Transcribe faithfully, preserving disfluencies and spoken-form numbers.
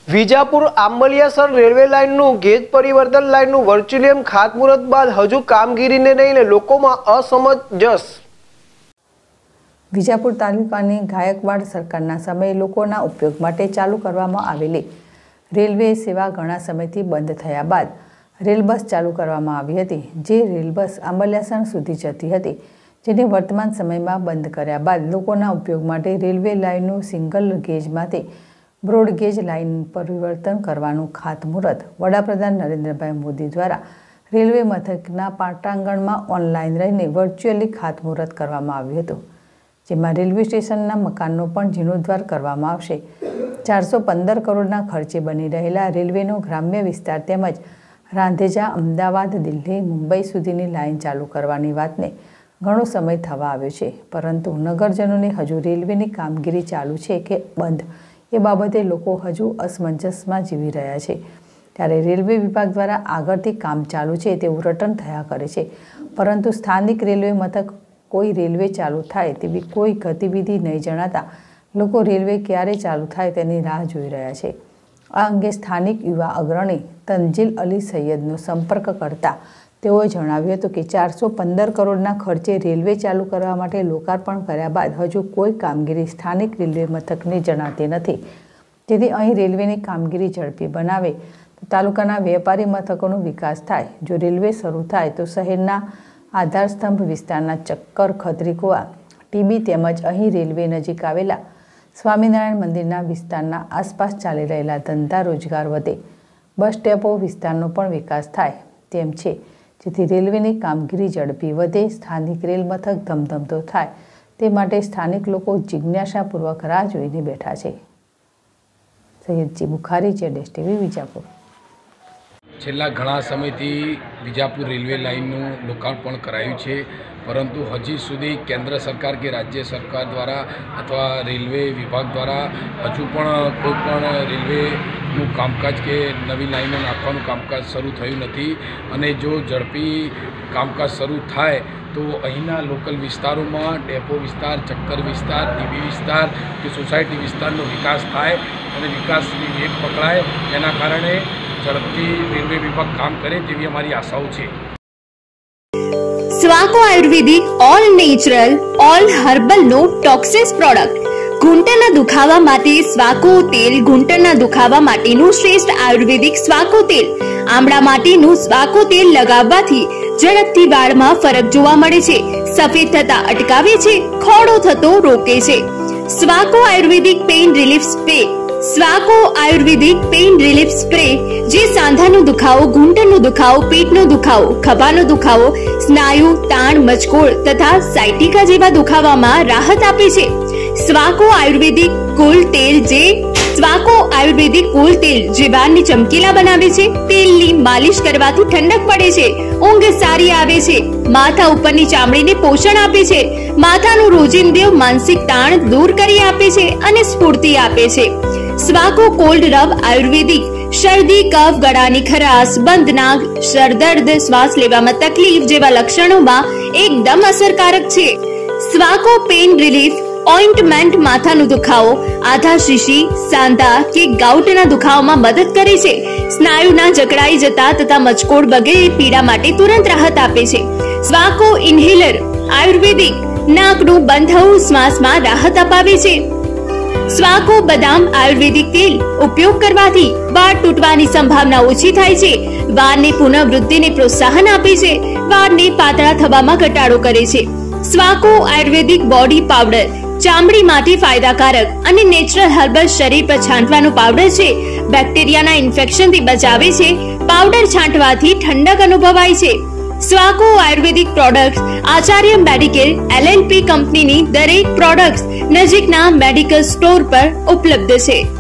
Vijapur Ambaliyasar railway લાઇનનું gauge પરિવર્તન લાઇનનું વર્ચ્યુઅલી ખાતમુહૂર્ત બાદ હજુ કામગીરીને લઈને લોકોમાં અસમંજસ। વિજાપુર તાલુકાની ગાયકવાડ સરકારના સમયે લોકોના ઉપયોગ માટે ચાલુ કરવામાં આવેલી રેલવે સેવા ઘણા સમયથી બંધ થયા બાદ રેલ બસ ચાલુ કરવામાં આવી હતી, જે રેલ બસ આંબલિયાસર સુધી જતી હતી, જેને વર્તમાન સમયમાં બંધ કર્યા બાદ લોકોના ઉપયોગ માટે રેલવે લાઇનનું સિંગલ ગેજમાંથી બ્રોડ ગેજ લાઇન પરિવર્તન કરવાનું ખાતમુહૂર્ત વડાપ્રધાન નરેન્દ્રભાઈ મોદી દ્વારા રેલવે મથકના પાટાંગણમાં ઓનલાઈન રહીને વર્ચ્યુઅલી ખાતમુહૂર્ત કરવામાં આવ્યું હતું, જેમાં રેલવે સ્ટેશનના મકાનનો પણ જીર્ણોદ્ધાર કરવામાં આવશે। ચારસો પંદર કરોડના ખર્ચે બની રહેલા રેલવેનો ગ્રામ્ય વિસ્તાર તેમજ રાંધેજા અમદાવાદ, દિલ્હી, મુંબઈ સુધીની લાઇન ચાલુ કરવાની વાતને ઘણો સમય થવા આવ્યો છે, પરંતુ નગરજનોને હજુ રેલવેની કામગીરી ચાલુ છે કે બંધ એ બાબતે લોકો હજુ અસમંજસમાં જીવી રહ્યા છે। ત્યારે રેલવે વિભાગ દ્વારા આગળથી કામ ચાલુ છે તેવું રટણ થયા કરે છે, પરંતુ સ્થાનિક રેલવે મથક કોઈ રેલવે ચાલુ થાય તેવી કોઈ ગતિવિધિ નહીં જણાતા લોકો રેલવે ક્યારે ચાલુ થાય તેની રાહ જોઈ રહ્યા છે। આ અંગે સ્થાનિક યુવા અગ્રણી તંજીલ અલી સૈયદનો સંપર્ક કરતા તેઓએ જણાવ્યું હતું કે ચારસો પંદર કરોડના ખર્ચે રેલવે ચાલુ કરવા માટે લોકાર્પણ કર્યા બાદ હજુ કોઈ કામગીરી સ્થાનિક રેલવે મથકને જણાતી નથી, જેથી અહીં રેલવેની કામગીરી ઝડપી બનાવે તો તાલુકાના વેપારી મથકોનો વિકાસ થાય। જો રેલવે શરૂ થાય તો શહેરના આધારસ્તંભ વિસ્તારના ચક્કર, ખત્રીકુવા, ટીબી તેમજ અહીં રેલવે નજીક આવેલા સ્વામિનારાયણ મંદિરના વિસ્તારના આસપાસ ચાલી રહેલા ધંધા રોજગાર વધે, બસ ડેપો વિસ્તારનો પણ વિકાસ થાય તેમ છે, જેથી રેલવેની કામગીરી ઝડપી વધે, સ્થાનિક રેલ મથક ધમધમતો થાય તે માટે સ્થાનિક લોકો જિજ્ઞાસાપૂર્વક રાહ જોઈને બેઠા છે। સૈયદજી બુખારી, જેડેશ ટીવી, વિજાપુર। છેલ્લા ઘણા સમયથી વિજાપુર રેલવે લાઇનનું લોકાર્પણ કરાયું છે, પરંતુ હજી સુધી કેન્દ્ર સરકાર કે રાજ્ય સરકાર દ્વારા અથવા રેલવે વિભાગ દ્વારા હજુ પણ કોઈ પણ રેલવેનું કામકાજ કે નવી લાઇનો નાખવાનું કામકાજ શરૂ થયું નથી। અને જો ઝડપી કામકાજ શરૂ થાય તો અહીંના લોકલ વિસ્તારોમાં ડેપો વિસ્તાર, ચક્કર વિસ્તાર, ટીબી વિસ્તાર કે સોસાયટી વિસ્તારનો વિકાસ થાય અને વિકાસની વેગ પકડાય, એના કારણે ઝડપથી રેલવે વિભાગ કામ કરે તેવી અમારી આશાઓ છે। Swako ayurvedic all natural all herbal no toxins product. ઘૂંટણના દુખાવા માટે સ્વાકો તેલ। ઘૂંટણના દુખાવા માટેનું શ્રેષ્ઠ આયુર્વેદિક સ્વાકો તેલ। આમળા માટેનું સ્વાકો તેલ લગાવવાથી ઝડપથી વાળમાં ફરક જોવા મળે છે, સફેદ થતા અટકાવે છે, ખોડો થતો રોકે છે। Swako ayurvedic pain relief spray. Swako ayurvedic pain relief spray જે સાંધાનો દુખાવો, ઘૂંટણનો દુખાવો, પેટનો દુખાવો, ખભાનો દુખાવો, સ્નાયુ તાણ, મચકોડ તથા સાયટિકા જેવા દુખાવામાં રાહત આપે છે। સ્વાકો આયુર્વેદિક કુલ તેલ જે સ્વાકો આયુર્વેદિક કુલ તેલ જે વાળને ચમકીલા બનાવે છે। તેલની માલિશ કરવાથી ઠંડક પડે છે, ઊંઘ સારી આવે છે, માથા ઉપરની ચામડીને પોષણ આપે છે, માથાનું રોજિંદુ માનસિક તાણ દૂર કરી આપે છે અને સ્ફૂર્તિ આપે છે। સ્વાકો કોલ્ડ રબ આયુર્વેદિક શરદી, કફ, ગળાની ખરાશ, બંધ નાક, સરદર્દ, શ્વાસ લેવામાં તકલીફ જેવા લક્ષણોમાં એકદમ અસરકારક છે। સ્વાકો પેઇન રિલીફ ઓઇન્ટમેન્ટ માથાનો દુખાવો, આધા શીશી, સાંધા કે ગાઉટના દુખાવામાં મદદ કરે છે, સ્નાયુના જકડાઈ જતા તથા મચકોડ વગેરે પીડા માટે તુરંત રાહત આપે છે। સ્વાકો ઇન્હેલર આયુર્વેદિક નાકનું બંધ થવું, શ્વાસમાં રાહત અપાવે છે। સ્વાકો બદામ આયુર્વેદિક તેલ ઉપયોગ કરવાથી વાળ તૂટવાની સંભાવના ઓછી થાય છે, વાળની પુનઃવૃદ્ધિને પ્રોત્સાહન આપે છે, વાળને પાતળા થવામાં ઘટાડો કરે છે। સ્વાકો આયુર્વેદિક બોડી પાવડર ચામડી માટે ફાયદાકારક અને નેચરલ હર્બલ શરીર પર છાંટવાનો પાવડર છે, બેક્ટેરિયાના ઇન્ફેક્શનથી બચાવે છે, પાવડર છાંટવાથી ઠંડક અનુભવાય છે। Swako ayurvedic products Acharya medical L L P કંપનીની દરેક પ્રોડક્ટ્સ નજીકના મેડિકલ સ્ટોર પર ઉપલબ્ધ છે।